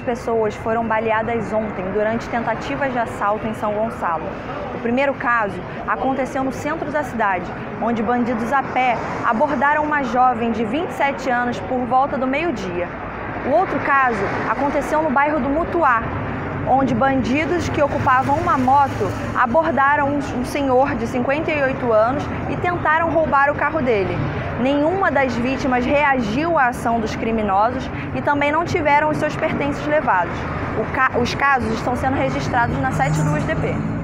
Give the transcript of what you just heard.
pessoas foram baleadas ontem durante tentativas de assalto em São Gonçalo. O primeiro caso aconteceu no centro da cidade, onde bandidos a pé abordaram uma jovem de 27 anos por volta do meio-dia. O outro caso aconteceu no bairro do Mutuá, onde bandidos que ocupavam uma moto abordaram um senhor de 58 anos e tentaram roubar o carro dele. Nenhuma das vítimas reagiu à ação dos criminosos e também não tiveram os seus pertences levados. Os casos estão sendo registrados na 72DP.